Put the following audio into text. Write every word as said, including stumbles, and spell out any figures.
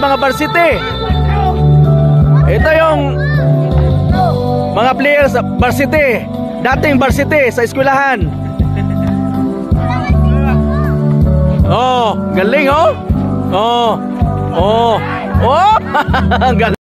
mga varsity. Ito yung mga players sa varsity, dating varsity sa eskwelahan. Oh, galing oh. Oh. Oh. Oh. Galing.